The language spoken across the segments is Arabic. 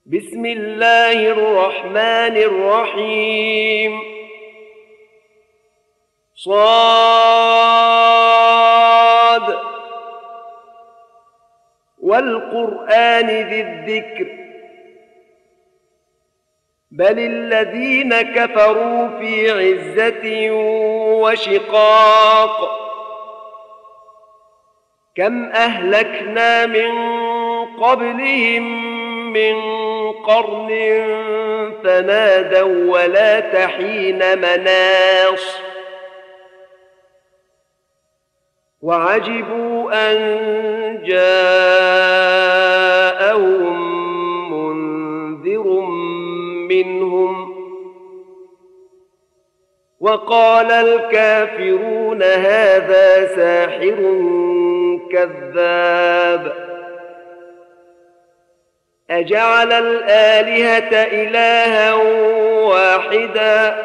بسم الله الرحمن الرحيم صاد والقرآن ذي الذكر بل الذين كفروا في عزة وشقاق كم أهلكنا من قبلهم من قرن فنادوا ولا تحين مناص وعجبوا أن جاءهم منذر منهم وقال الكافرون هذا ساحر كذاب أجعل الآلهة إلها واحدا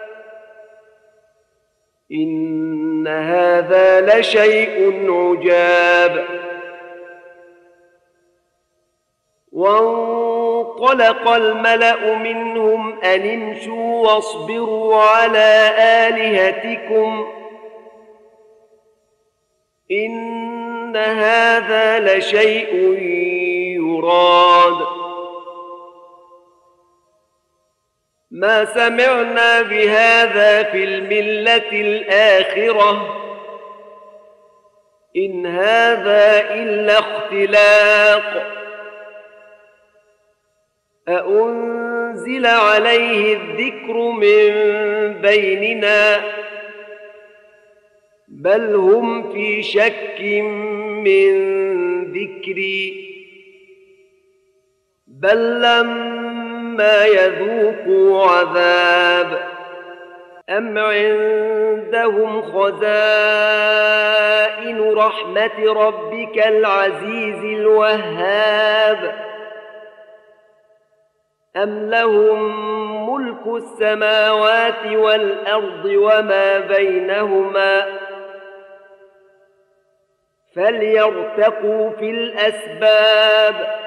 إن هذا لشيء عجاب وانطلق الملأ منهم أن امشوا واصبروا على آلهتكم إن هذا لشيء يراد ما سمعنا بهذا في الملة الآخرة إن هذا إلا اختلاق أأنزل عليه الذكر من بيننا بل هم في شك من ذكري بل لما يذوقوا عذاب أم عندهم خزائن رحمة ربك العزيز الوهاب أم لهم ملك السماوات والأرض وما بينهما فليرتقوا في الأسباب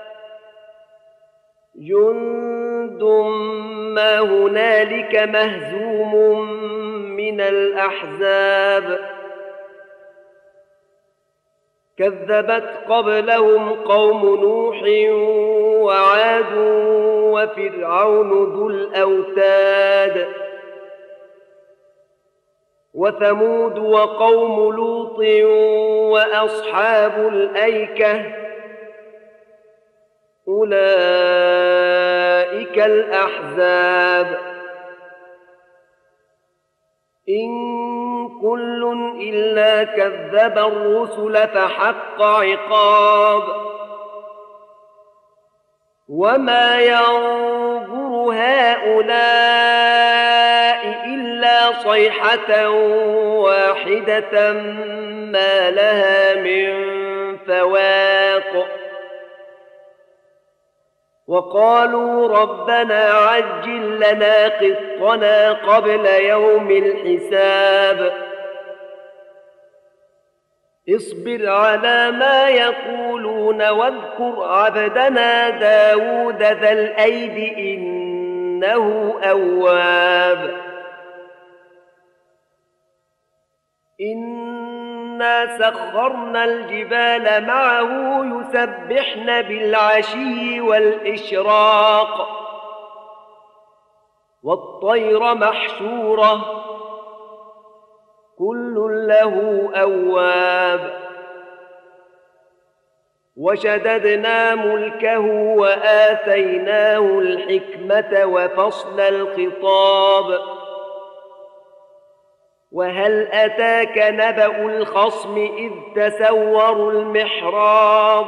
جند ما هنالك مهزوم من الأحزاب كذبت قبلهم قوم نوح وعاد وفرعون ذو الأوتاد وثمود وقوم لوط وأصحاب الأيكة أولئك الأحزاب إن كل إلا كذب الرسل فحق عقاب وما ينظر هؤلاء إلا صيحة واحدة ما لها من فواق وقالوا ربنا عجل لنا قسطنا قبل يوم الحساب اصبر على ما يقولون واذكر عبدنا داود ذا الأيد إنه أواب إنا سخرنا الجبال معه يسبحن بالعشي والإشراق والطير محشورة كل له أواب وشددنا ملكه وآتيناه الحكمة وفصل الخطاب وهل أتاك نبأ الخصم إذ تسوروا المحراب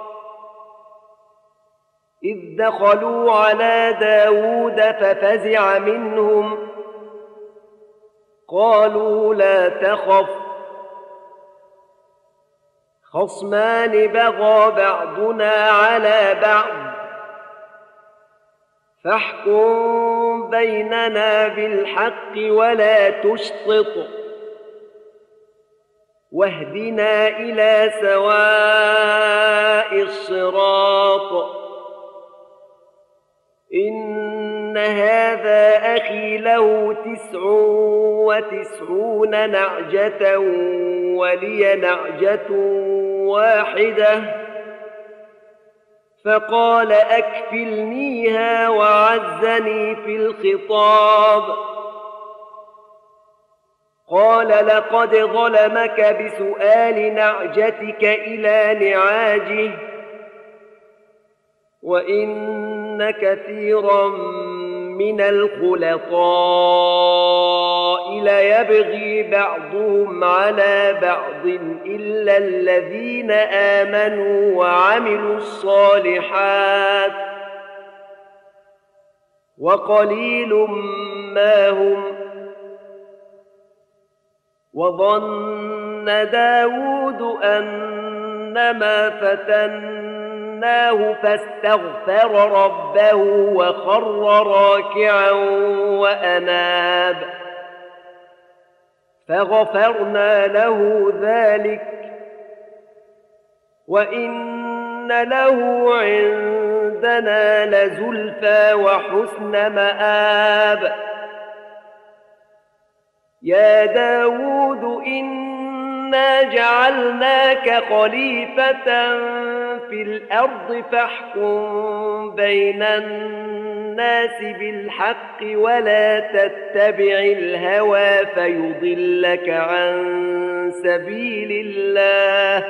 إذ دخلوا على داود ففزع منهم قالوا لا تخف خصمان بغى بعضنا على بعض فاحكم بيننا بالحق ولا تشطط واهدنا إلى سواء الصراط إن هذا أخي له 99 نعجة ولي نعجة واحدة، فقال أكفلنيها وعزني في الخطاب. قال لقد ظلمك بسؤال نعجتك إلى نعاجه، وإن كثيرا من الخلطاء ليبغي بعضهم على بعض إلا الذين آمنوا وعملوا الصالحات وقليل ما هم. وظن داود أنما فتناه فاستغفر ربه وخر راكعا وأناب، فغفرنا له ذلك، وإن له عندنا لزلفى وحسن مآب. يا داود إنا جعلناك خليفة في الأرض فاحكم بين الناس بالحق ولا تتبع الهوى فيضلك عن سبيل الله.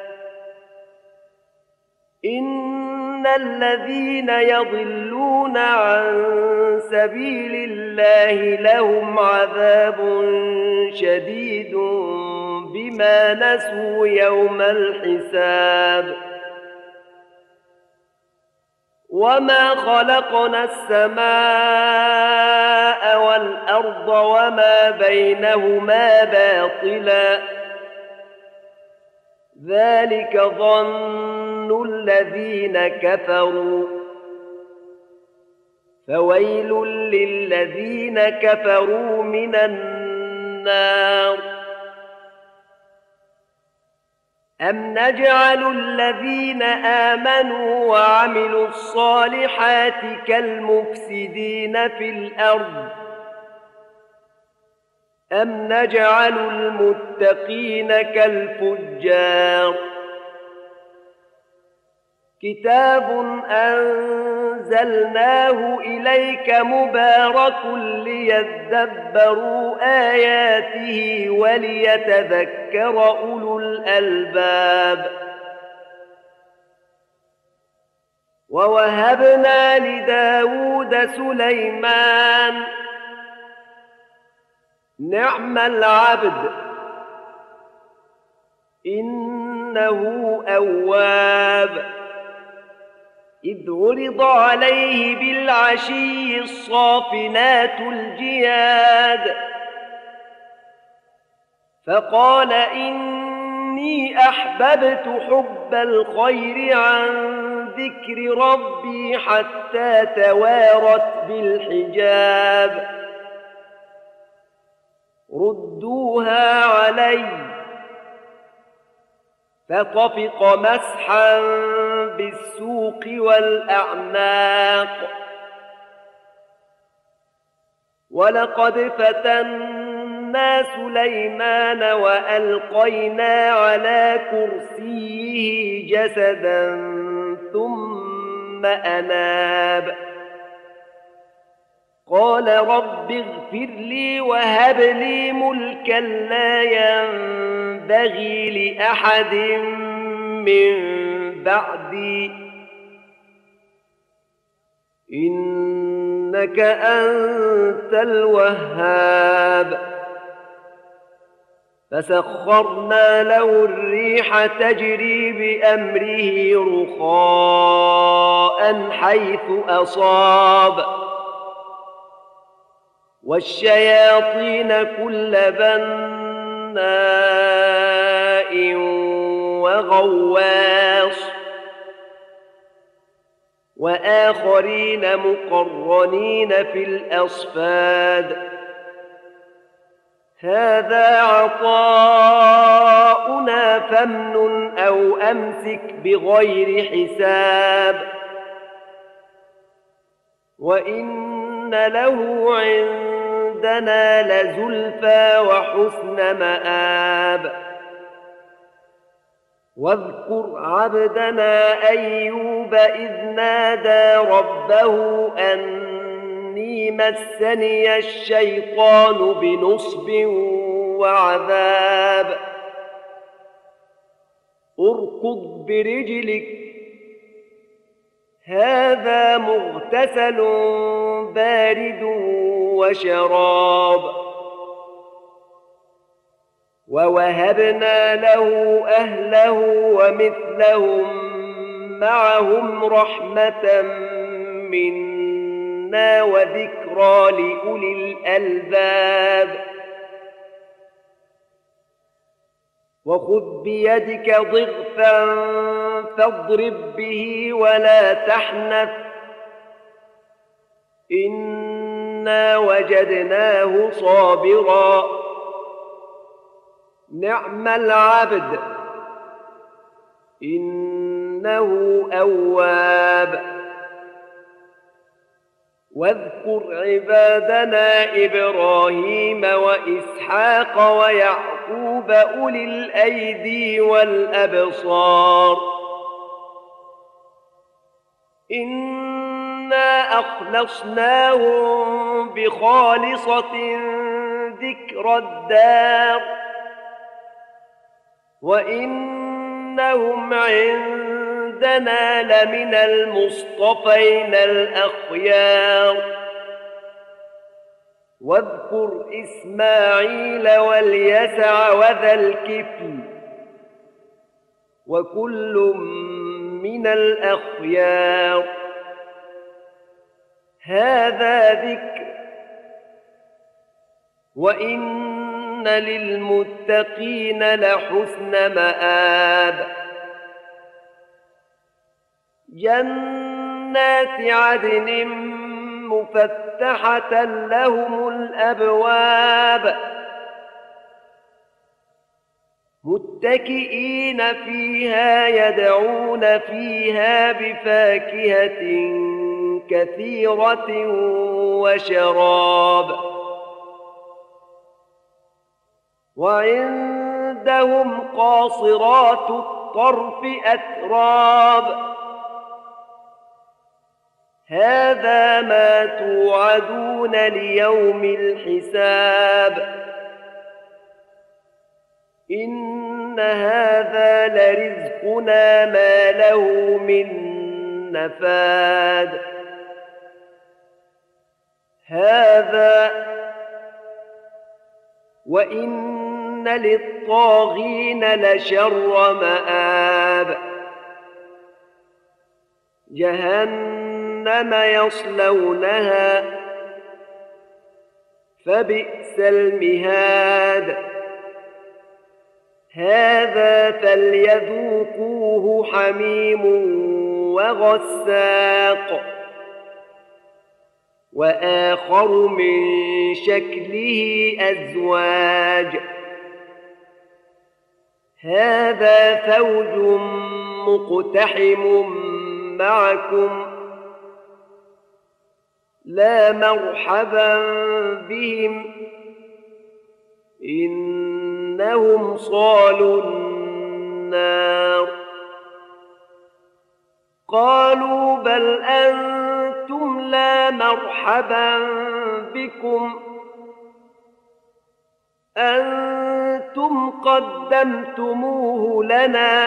إن الذين يضلون عن سبيل الله لهم عذاب شديد بما نسوا يوم الحساب. وما خلقنا السماء والأرض وما بينهما باطلا، ذلك ظن الذين كفروا، فويل للذين كفروا من النار. أم نجعل الذين آمنوا وعملوا الصالحات كالمفسدين في الأرض، أم نجعل المتقين كالفجار. كتاب أنزلناه إليك مبارك ليدبروا آياته وليتذكر أولو الألباب. ووهبنا لداود سليمان نعم العبد إنه أواب. إذ عرض عليه بالعشي الصافنات الجياد، فقال إني أحببت حب الخير عن ذكر ربي حتى توارت بالحجاب. ردوها علي، فطفق مسحا بالسوق والأعناق. ولقد فتنا سليمان وألقينا على كرسيه جسدا ثم أناب. قال رب اغفر لي وهب لي ملكا لا ينبغي لأحد من بعدي إنك أنت الوهاب. فسخرنا له الريح تجري بأمره رخاء حيث أصاب، والشياطين كل بناء وغواص، وآخرين مقرنين في الأصفاد. هذا عطاؤنا فامنن أو أمسك بغير حساب. وإن له عندنا لزلفى وحسن مآب واذكر عبدنا أيوب إذ نادى ربه أني مسني الشيطان بنصب وعذاب اركض برجلك هذا مغتسل بارد وشراب ووهبنا له أهله ومثلهم معهم رحمة منا وذكرى لأولي الألباب وخذ بيدك ضغثا فاضرب به ولا تحنث إنا وجدناه صابرا نعم العبد إنه أواب واذكر عبادنا إبراهيم وإسحاق ويعقوب أولي الأيدي والأبصار إنا أخلصناهم بخالصة ذكر الدار وإنهم عندنا لمن المصطفين الأخيار واذكر إسماعيل واليسع وذا الكفل وكل من الأخيار هذا ذكر وإن للمتقين لحسن مآب جنات عدن مفتحة لهم الأبواب متكئين فيها يدعون فيها بفاكهة كثيرة وشراب وعندهم قاصرات الطرف أتراب هذا ما توعدون ليوم الحساب إن هذا لرزقنا ما له من نفاد هذا وإن للطاغين لشر مآب جهنم يصلونها فبئس المهاد هذا فليذوقوه حميم وغساق وآخر من شكله أزواج هذا فوج مقتحم معكم لا مرحبا بهم إنهم صالوا النار قالوا بل أنتم لا مرحبا بكم أنتم قدمتموه لنا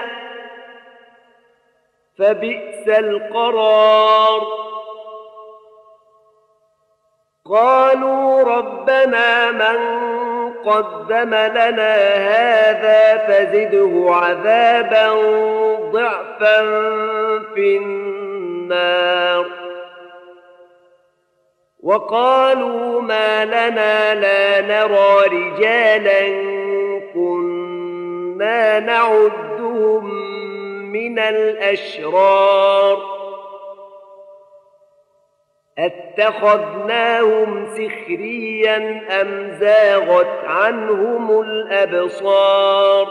فبئس القرار قالوا ربنا من قدم لنا هذا فزده عذابا ضعفا في النار وقالوا ما لنا لا نرى رجالا كنا نعدهم من الأشرار أتخذناهم سخريا أم زاغت عنهم الأبصار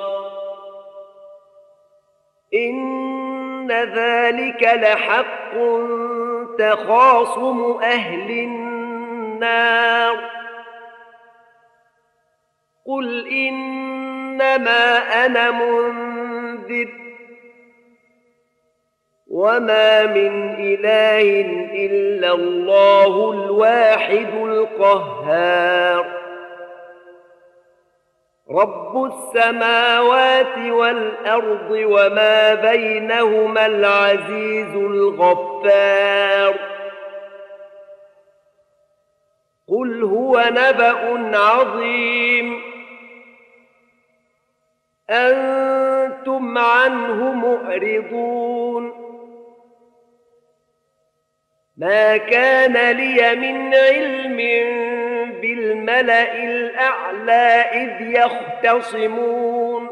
إن ذلك لحق تخاصم أهل النار قل إنما أنا منذر وما من إله إلا الله الواحد القهار رب السماوات والأرض وما بينهما العزيز الغفار قل هو نبأ عظيم أنتم عنه معرضون ما كان لي من علم بالملأ الأعلى إذ يختصمون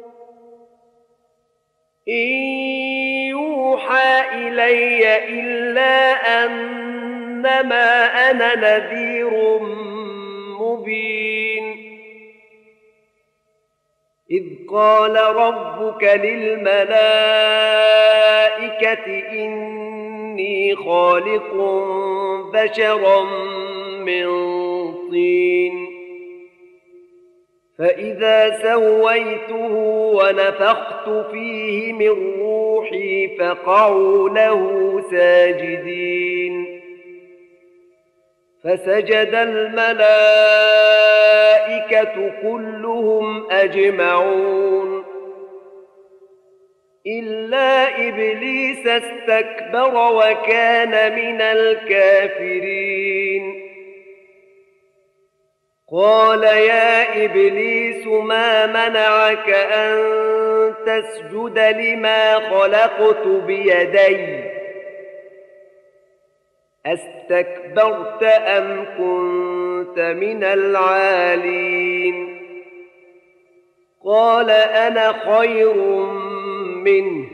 إن يوحى إلي إلا أنما أنا نذير مبين إذ قال ربك للملائكة إني خالق بشرا من طين فإذا سويته ونفخت فيه من روحي فقعوا له ساجدين فسجد الملائكة كلهم أجمعون إلا إبليس استكبر وكان من الكافرين قال يا إبليس ما منعك أن تسجد لما خلقت بيدي أستكبرت أم كنت من العالين قال أنا خير منه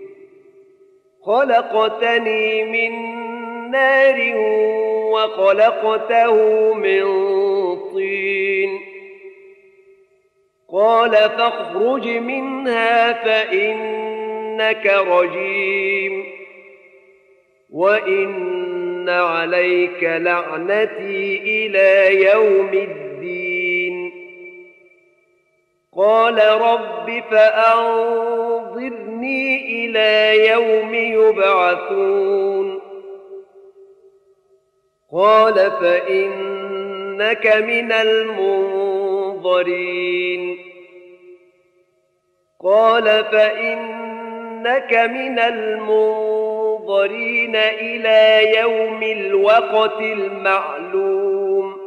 خلقتني من نار وخلقته من طين قال فاخرج منها فإنك رجيم وإن عليك لعنتي إلى يوم الدين قال رب فأنظرني إلى يوم يبعثون قال فإنك من المنظرين قال فإنك من المنظرين إلى يوم الوقت المعلوم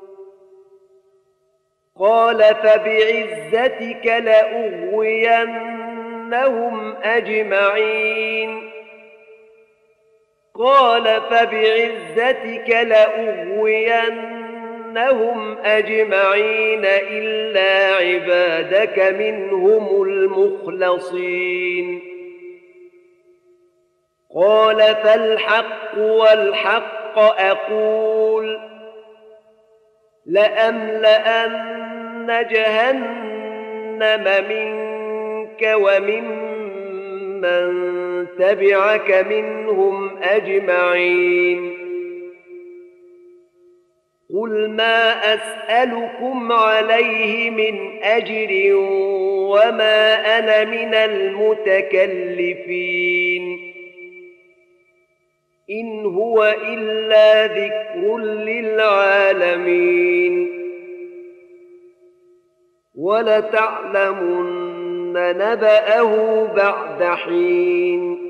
قال فبعزتك لأغوينهم أجمعين قال فبعزتك لأغوينهم أجمعين إلا عبادك منهم المخلصين قال فالحق والحق أقول لأملأن جهنم منك وممن تبعك منهم أجمعين قل ما أسألكم عليه من أجر وما أنا من المتكلفين إن هو إلا ذكر للعالمين ولتعلمن نبأه بعد حين